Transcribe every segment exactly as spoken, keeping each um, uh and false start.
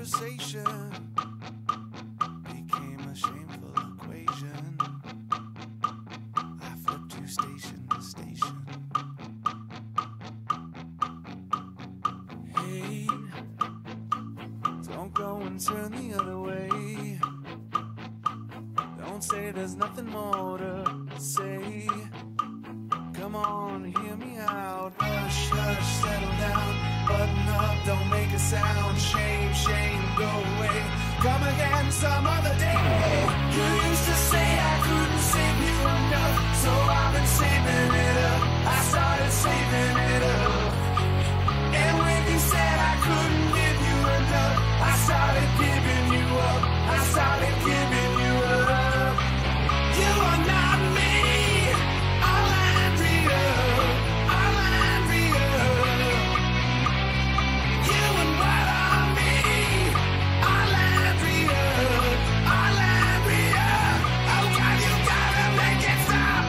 conversation became a shameful equation. I flipped you station to station. Hey, don't go and turn the other way. Don't say there's nothing more to say. Come on, hear me out. Hush, hush, settle down. Button up, don't make a sound. Shame, shame, go away. Come again some other day. You used to say I couldn't save you enough, so I've been saving it up. I started saving it up. And when you said I couldn't give you enough, I started giving you up. I started giving you up. You are not me. Arlandria, Arlandria. You and what on me. Arlandria, Arlandria. Oh God, you gotta make it stop.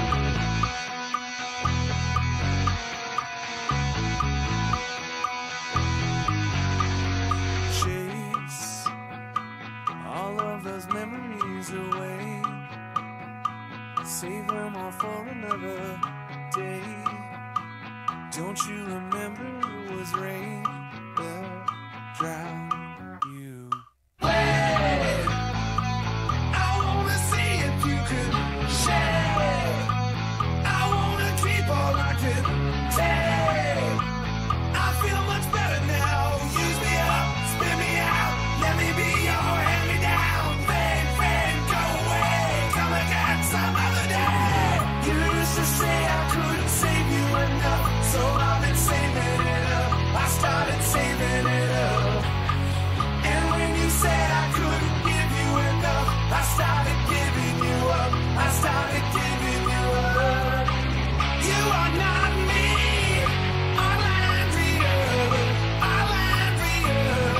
Chase all of those memories away. Save them all for another day. Don't you remember it was rain that drowned you? Wait, I wanna see if you can share. I wanna keep all I can take. I feel much better now. Use me up, spin me out. Let me be your hand-me-down. Fade, fade, go away. Come again some other day. You used to say I couldn't save you enough, so I've been saving it up. I started saving it up. And when you said I couldn't give you enough, I started giving you up. I started giving you up. You are not me. Arlandria, Arlandria.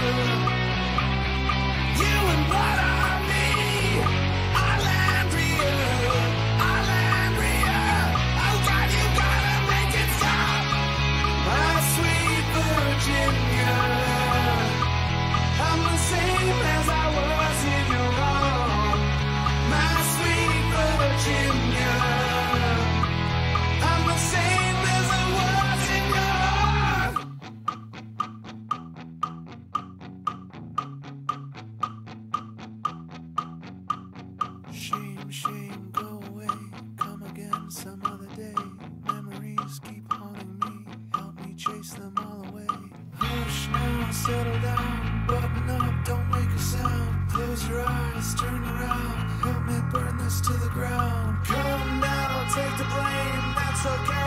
You and what are me. Arlandria, Arlandria. Oh God, you gotta make it stop. My sweet Virginia, I'm the same as I was in your arms. My sweet Virginia, I'm the same as I was in your arms. Shame, shame, go away. Come again some other day. Memories keep haunting me. Help me chase them all away. Hush now, settle down. Button up, don't make a sound. Close your eyes, turn around. Help me burn this to the ground. Come now, take the blame. That's okay.